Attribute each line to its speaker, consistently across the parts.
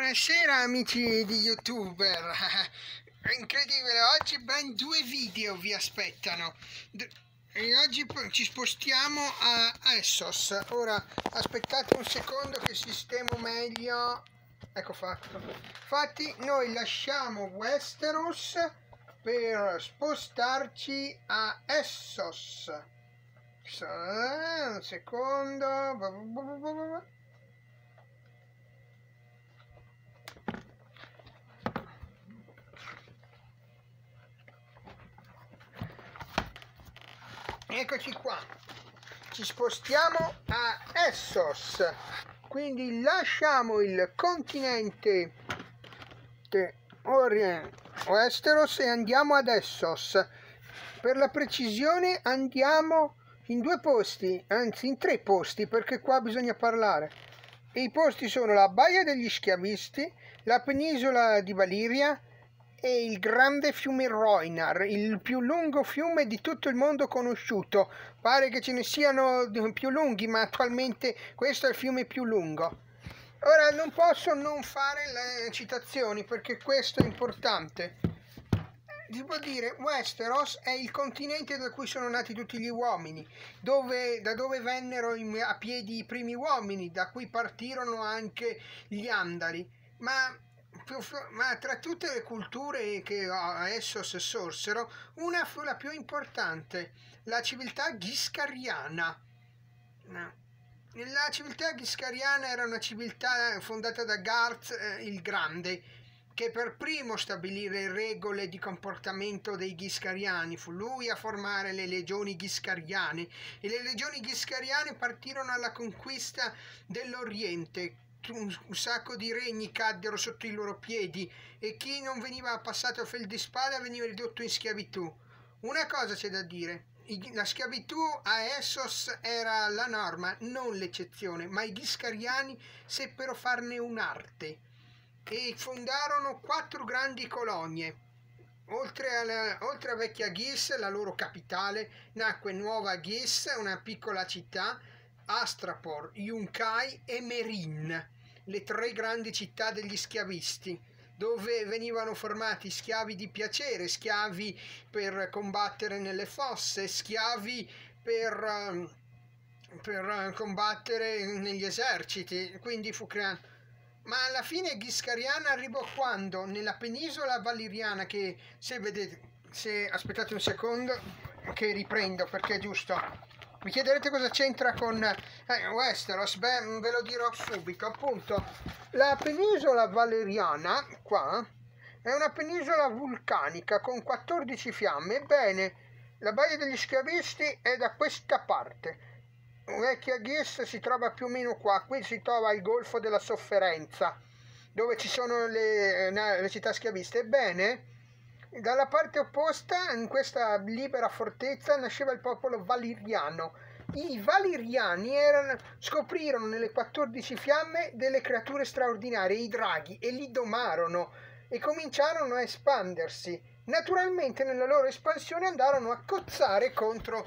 Speaker 1: Buonasera amici di YouTuber. È incredibile, oggi ben 2 video vi aspettano. E oggi ci spostiamo a Essos. Ora aspettate un secondo che sistemo meglio. Ecco fatto. Infatti noi lasciamo Westeros per spostarci a Essos. Un secondo. Eccoci qua, ci spostiamo a Essos, quindi lasciamo il continente Westeros e andiamo ad Essos. Per la precisione andiamo in 2 posti, anzi in 3 posti, perché qua bisogna parlare. E i posti sono la Baia degli Schiavisti, la penisola di Valiria e il grande fiume Rhoynar, il più lungo fiume di tutto il mondo conosciuto. Pare che ce ne siano più lunghi, ma attualmente questo è il fiume più lungo. Ora non posso non fare le citazioni perché questo è importante. Si può dire Westeros è il continente da cui sono nati tutti gli uomini, da dove vennero a piedi i primi uomini, da cui partirono anche gli Andali, ma tra tutte le culture che a Essos sorsero, una fu la più importante, la civiltà ghiscariana. La civiltà ghiscariana era una civiltà fondata da Garth il Grande, che per primo stabilì le regole di comportamento dei ghiscariani. Fu lui a formare le legioni ghiscariane, e le legioni ghiscariane partirono alla conquista dell'Oriente. Un sacco di regni caddero sotto i loro piedi e chi non veniva passato a feldespada veniva ridotto in schiavitù. Una cosa c'è da dire: la schiavitù a Essos era la norma, non l'eccezione, ma i ghiscariani seppero farne un'arte e fondarono 4 grandi colonie. Oltre a Vecchia Ghis, la loro capitale, nacque Nuova Ghis, una piccola città, Astrapor, Yunkai e Meereen, le 3 grandi città degli schiavisti, dove venivano formati schiavi di piacere, schiavi per combattere nelle fosse, schiavi per combattere negli eserciti. Quindi fu creato. Ma alla fine ghiscariana arrivò quando nella penisola valiriana, che se aspettate un secondo che riprendo perché è giusto. Mi chiederete cosa c'entra con Westeros? Beh, ve lo dirò subito. Appunto, la penisola valeriana, qua, è una penisola vulcanica con 14 fiamme. Ebbene, la Baia degli Schiavisti è da questa parte. Vecchia Ghis si trova più o meno qua. Qui si trova il Golfo della Sofferenza, dove ci sono le città schiaviste. Ebbene, dalla parte opposta, in questa libera fortezza, nasceva il popolo valiriano. I valiriani scoprirono nelle 14 fiamme delle creature straordinarie, i draghi, e li domarono e cominciarono a espandersi. Naturalmente nella loro espansione andarono a cozzare contro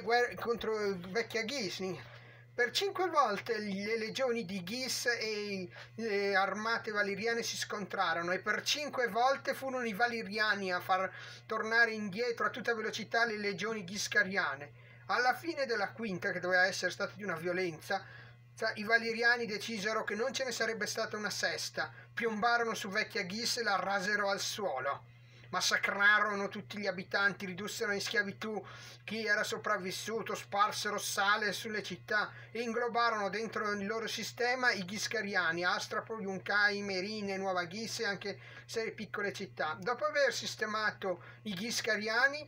Speaker 1: Vecchia Ghis. Per 5 volte le legioni di Ghis e le armate valiriane si scontrarono, e per 5 volte furono i valiriani a far tornare indietro a tutta velocità le legioni ghiscariane. Alla fine della quinta, che doveva essere stata di una violenza, i valiriani decisero che non ce ne sarebbe stata una sesta, piombarono su Vecchia Ghis e la rasero al suolo. Massacrarono tutti gli abitanti, ridussero in schiavitù chi era sopravvissuto, sparsero sale sulle città e inglobarono dentro il loro sistema i ghiscariani, Astrapor, Yunkai, Meereen e Nuova Ghis e anche 6 piccole città. Dopo aver sistemato i ghiscariani,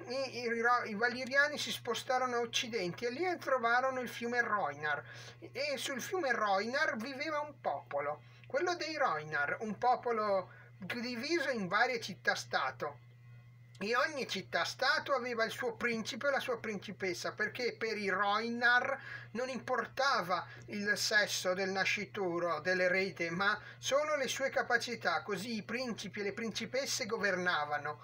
Speaker 1: i valiriani si spostarono a occidente e lì trovarono il fiume Rhoynar, e sul fiume Rhoynar viveva un popolo, quello dei Rhoynar, un popolo diviso in varie città-stato, e ogni città-stato aveva il suo principe e la sua principessa, perché per i Rhoynar non importava il sesso del nascituro, dell'erede, ma solo le sue capacità. Così i principi e le principesse governavano.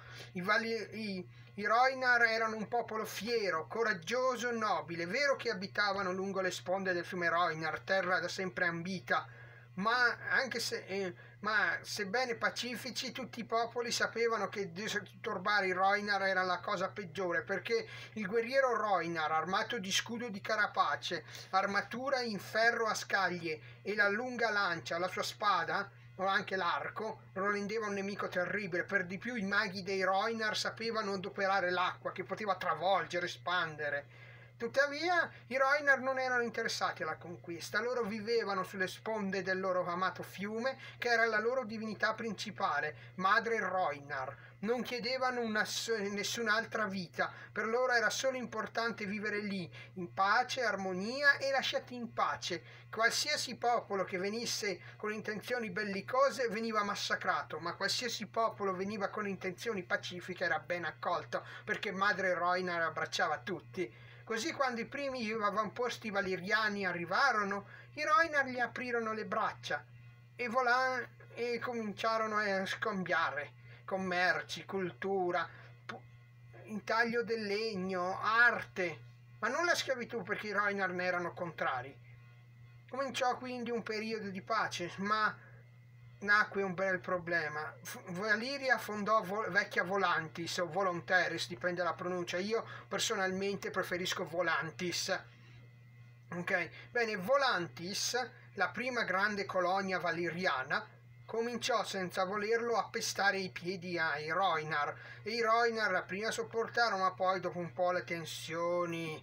Speaker 1: I Rhoynar erano un popolo fiero, coraggioso, nobile. Vero che abitavano lungo le sponde del fiume Rhoynar, terra da sempre ambita, ma sebbene pacifici, tutti i popoli sapevano che disturbare i Rhoynar era la cosa peggiore, perché il guerriero Rhoynar, armato di scudo di carapace, armatura in ferro a scaglie e la lunga lancia, la sua spada o anche l'arco, lo rendeva un nemico terribile. Per di più i maghi dei Rhoynar sapevano adoperare l'acqua, che poteva travolgere, espandere. Tuttavia i Rhoynar non erano interessati alla conquista, loro vivevano sulle sponde del loro amato fiume, che era la loro divinità principale, Madre Rhoynar. Non chiedevano nessun'altra vita, per loro era solo importante vivere lì, in pace, armonia e lasciati in pace. Qualsiasi popolo che venisse con intenzioni bellicose veniva massacrato, ma qualsiasi popolo veniva con intenzioni pacifiche era ben accolto, perché Madre Rhoynar abbracciava tutti. Così quando i primi avamposti valiriani arrivarono, i Rhoynar gli aprirono le braccia e cominciarono a scambiare commerci, cultura, intaglio del legno, arte, ma non la schiavitù, perché i Rhoynar ne erano contrari. Cominciò quindi un periodo di pace, ma nacque un bel problema. Valiria fondò Vecchia Volantis o Volontaris, dipende dalla pronuncia. Io personalmente preferisco Volantis. Ok, bene, Volantis, la prima grande colonia valiriana, cominciò senza volerlo a pestare i piedi ai Rhoynar, e i Rhoynar prima sopportarono, ma poi dopo un po' le tensioni,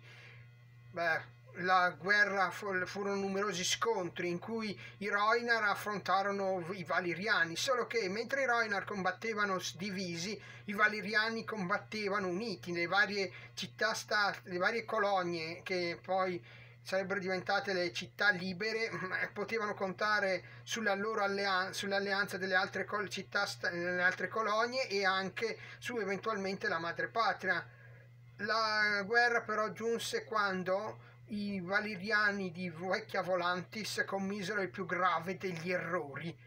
Speaker 1: la guerra, furono numerosi scontri in cui i Rhoynar affrontarono i valiriani, solo che mentre i Rhoynar combattevano divisi, i valiriani combattevano uniti. Le varie le varie colonie che poi sarebbero diventate le città libere, potevano contare sull'alleanza delle altre città, delle altre colonie, e anche su eventualmente la madrepatria. La guerra però giunse quando i valiriani di Vecchia Volantis commisero il più grave degli errori.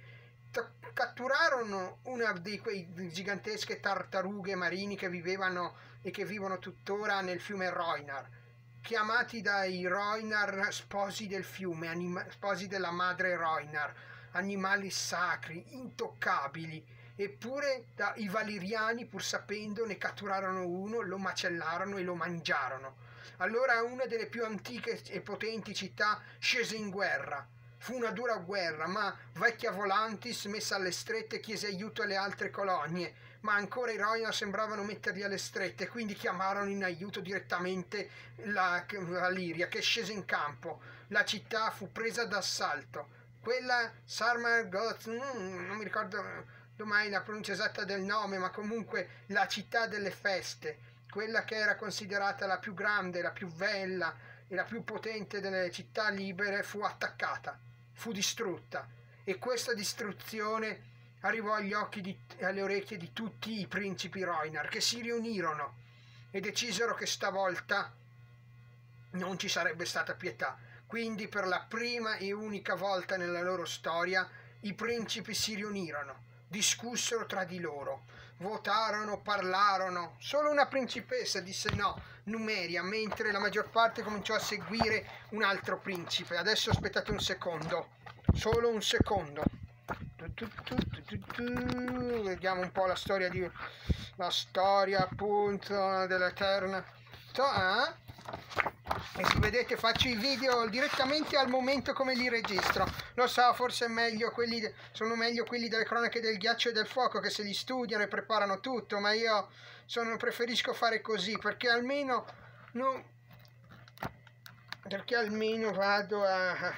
Speaker 1: Catturarono una di quei gigantesche tartarughe marini che vivevano e che vivono tuttora nel fiume Rhoynar, chiamati dai Rhoynar sposi del fiume, sposi della madre Rhoynar, animali sacri, intoccabili. Eppure i valiriani, pur sapendo, ne catturarono uno, lo macellarono e lo mangiarono. Allora una delle più antiche e potenti città scese in guerra. Fu una dura guerra, ma Vecchia Volantis, messa alle strette, chiese aiuto alle altre colonie, ma ancora i Rhoynar sembravano metterli alle strette, quindi chiamarono in aiuto direttamente la Valiria, che scese in campo. La città fu presa d'assalto. Quella Sarmargoth, non mi ricordo mai la pronuncia esatta del nome, ma comunque la città delle feste, quella che era considerata la più grande, la più bella e la più potente delle città libere, fu attaccata, fu distrutta, e questa distruzione arrivò agli occhi e alle orecchie di tutti i principi Rhoynar, che si riunirono e decisero che stavolta non ci sarebbe stata pietà. Quindi per la prima e unica volta nella loro storia i principi si riunirono, discussero tra di loro, votarono, parlarono. Solo una principessa disse no, Numeria, mentre la maggior parte cominciò a seguire un altro principe. Adesso aspettate un secondo, solo un secondo. Vediamo un po' la storia appunto dell'Eterna. E se vedete faccio i video direttamente al momento come li registro. Lo so, forse è meglio sono meglio quelli delle cronache del ghiaccio e del fuoco, che se li studiano e preparano tutto, ma io preferisco fare così, perché almeno vado a...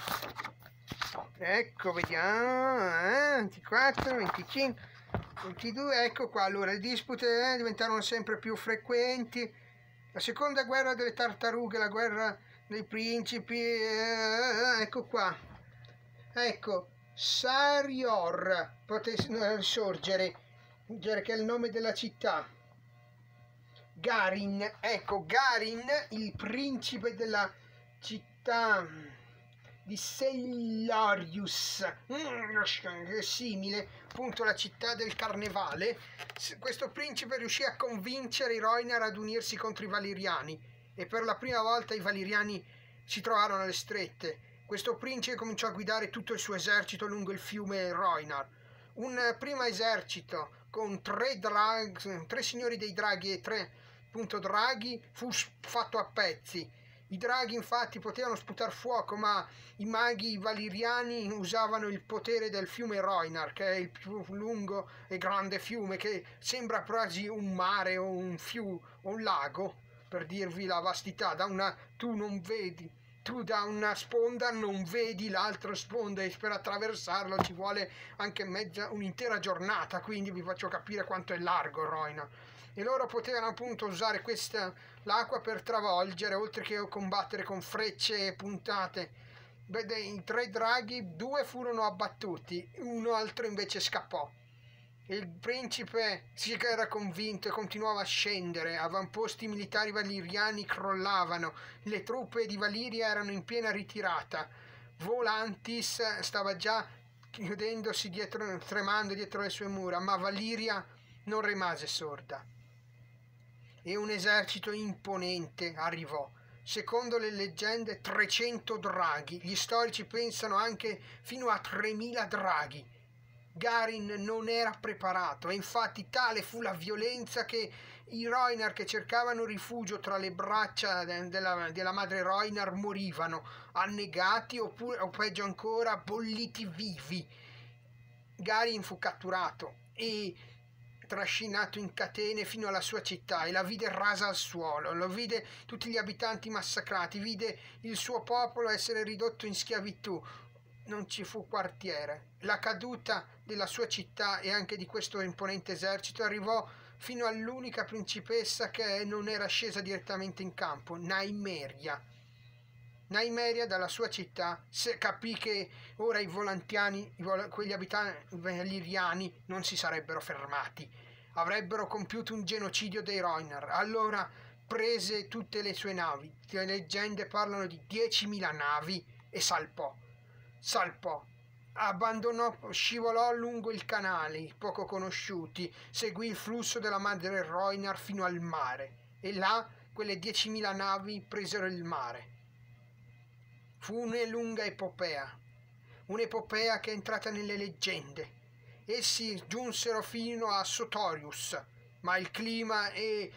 Speaker 1: Ecco, vediamo, 24, 25, 22, ecco qua. Allora, le dispute diventarono sempre più frequenti. La seconda guerra delle tartarughe, la guerra dei principi, ecco qua. Ecco, Sarior, potete risorgere, che è il nome della città. Garin, ecco, Garin, il principe della città di Sellarius, simile appunto alla città del carnevale. Questo principe riuscì a convincere i Rhoynar ad unirsi contro i valiriani, e per la prima volta i valiriani si trovarono alle strette. questo principe cominciò a guidare tutto il suo esercito lungo il fiume Rhoynar. Un primo esercito con tre signori dei draghi e tre appunto draghi fu fatto a pezzi. I draghi infatti potevano sputare fuoco, ma i maghi valiriani usavano il potere del fiume Rhoynar, che è il più lungo e grande fiume, che sembra quasi un mare o un fiume o un lago, per dirvi la vastità. Tu da una sponda non vedi l'altra sponda, e per attraversarlo ci vuole anche un'intera giornata, quindi vi faccio capire quanto è largo il Rhoynar. E loro potevano appunto usare l'acqua per travolgere, oltre che combattere con frecce puntate. I tre draghi, 2 furono abbattuti, uno altro invece scappò. Il principe si era convinto e continuava a scendere. Avamposti militari valiriani crollavano, le truppe di Valiria erano in piena ritirata. Volantis stava già chiudendosi tremando dietro le sue mura, ma Valiria non rimase sorda. E un esercito imponente arrivò. Secondo le leggende 300 draghi, gli storici pensano anche fino a 3000 draghi. Garin non era preparato e infatti tale fu la violenza che i Rhoynar che cercavano rifugio tra le braccia della madre Rhoynar morivano, annegati o peggio ancora bolliti vivi. Garin fu catturato e trascinato in catene fino alla sua città e la vide rasa al suolo, lo vide tutti gli abitanti massacrati, vide il suo popolo essere ridotto in schiavitù. Non ci fu quartiere. La caduta della sua città e anche di questo imponente esercito arrivò fino all'unica principessa che non era scesa direttamente in campo, Nymeria. Nymeria dalla sua città capì che ora i volantiani, quegli abitanti valiriani, non si sarebbero fermati, avrebbero compiuto un genocidio dei Rhoynar. Allora prese tutte le sue navi, le leggende parlano di 10.000 navi, e salpò, scivolò lungo i canali poco conosciuti, seguì il flusso della madre Rhoynar fino al mare, e là quelle 10.000 navi presero il mare. Fu una lunga epopea, un'epopea che è entrata nelle leggende. Essi giunsero fino a Sotorius, ma il clima e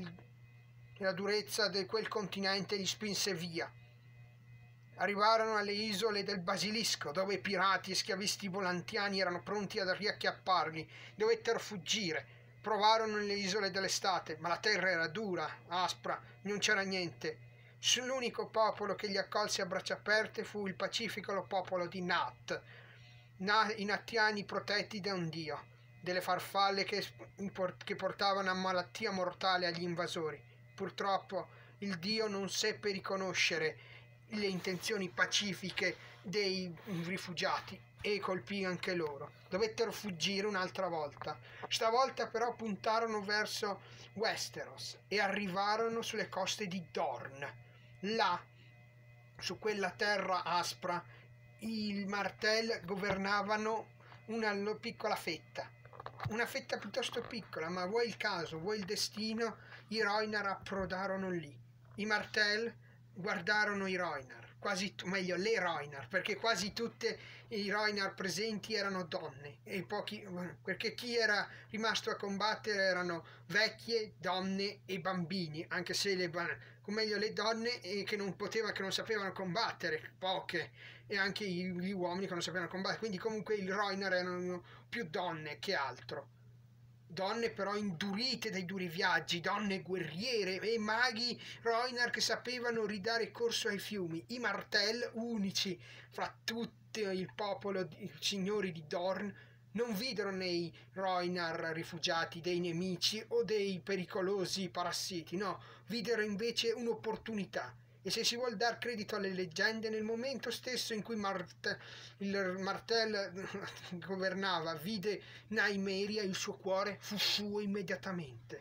Speaker 1: la durezza di quel continente li spinse via. Arrivarono alle isole del Basilisco, dove pirati e schiavisti volantiani erano pronti ad riacchiapparli. Dovettero fuggire. Provarono nelle isole dell'estate, ma la terra era dura, aspra, non c'era niente. L'unico popolo che li accolse a braccia aperte fu il pacifico popolo di Nat, i nattiani protetti da un dio, delle farfalle che portavano a malattia mortale agli invasori. Purtroppo il dio non seppe riconoscere le intenzioni pacifiche dei rifugiati e colpì anche loro. Dovettero fuggire un'altra volta. Stavolta però puntarono verso Westeros e arrivarono sulle coste di Dorne. Là, su quella terra aspra, i Martell governavano una piccola fetta piuttosto piccola, ma vuoi il caso, vuoi il destino, i Rhoynar approdarono lì. I Martell guardarono i Rhoynar, meglio le Rhoynar, perché quasi tutte i Rhoynar presenti erano donne, perché chi era rimasto a combattere erano vecchie, donne e bambini, anche se le donne che non sapevano combattere, poche, e anche gli uomini che non sapevano combattere, quindi comunque i Rhoynar erano più donne che altro. Donne però indurite dai duri viaggi, donne guerriere e maghi Rhoynar che sapevano ridare corso ai fiumi. I Martell, unici fra tutto il popolo di signori di Dorne, non videro nei Rhoynar rifugiati dei nemici o dei pericolosi parassiti, no, videro invece un'opportunità. E se si vuol dar credito alle leggende, nel momento stesso in cui il Martell governava, vide Nymeria, il suo cuore fu suo immediatamente.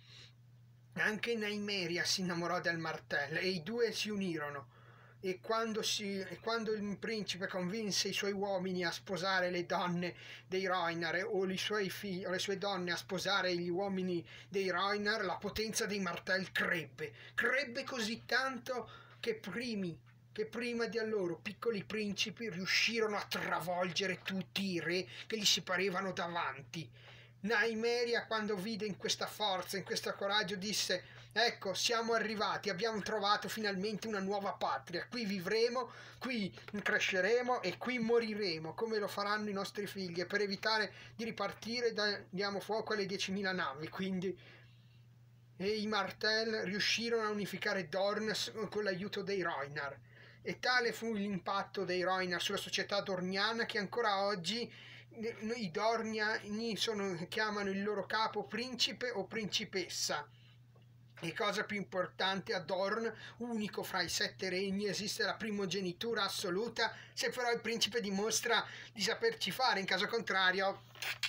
Speaker 1: Anche Nymeria si innamorò del Martell e i due si unirono. E quando il principe convinse i suoi uomini a sposare le donne dei Rhoynar o i suoi figli o le sue donne a sposare gli uomini dei Rhoynar, la potenza dei Martell crebbe così tanto che che prima di loro piccoli principi riuscirono a travolgere tutti i re che gli si parevano davanti. Naimeria, quando vide in questa forza, in questo coraggio, disse: ecco, siamo arrivati, abbiamo trovato finalmente una nuova patria, qui vivremo, qui cresceremo e qui moriremo, come lo faranno i nostri figli, e per evitare di ripartire diamo fuoco alle 10.000 navi. Quindi i Martell riuscirono a unificare Dorn con l'aiuto dei Rhoynar, e tale fu l'impatto dei Rhoynar sulla società dorniana che ancora oggi i Dorniani chiamano il loro capo principe o principessa. E cosa più importante, a Dorn, unico fra i 7 regni, esiste la primogenitura assoluta, se però il principe dimostra di saperci fare, in caso contrario,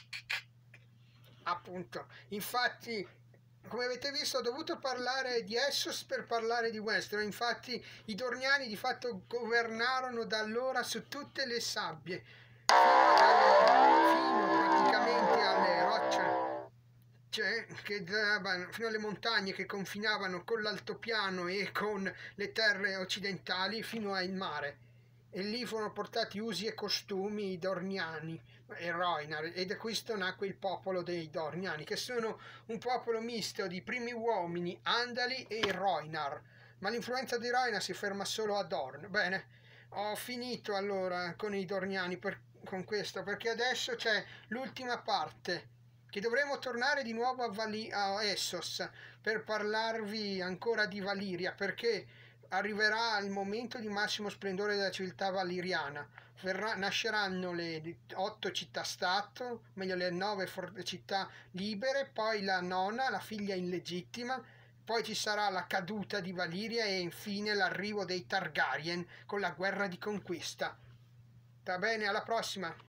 Speaker 1: appunto. Infatti, come avete visto, ho dovuto parlare di Essos per parlare di Westeros. Infatti i Dorniani di fatto governarono da allora su tutte le sabbie, fino praticamente alle rocce, cioè, fino alle montagne che confinavano con l'altopiano e con le terre occidentali, fino al mare. E lì furono portati usi e costumi dorniani e Rhoynar, ed da questo nacque il popolo dei Dorniani, che sono un popolo misto di primi uomini, Andali e Rhoynar, ma l'influenza di Rhoynar si ferma solo a Dorn. Bene, ho finito allora con i Dorniani con questo, perché adesso c'è l'ultima parte, che dovremo tornare di nuovo a Essos per parlarvi ancora di Valiria, perché arriverà il momento di massimo splendore della civiltà valiriana. Nasceranno le 8 città-stato, meglio le 9 città libere, poi la nona, la figlia illegittima, poi ci sarà la caduta di Valiria e infine l'arrivo dei Targaryen con la guerra di conquista. Va bene, alla prossima!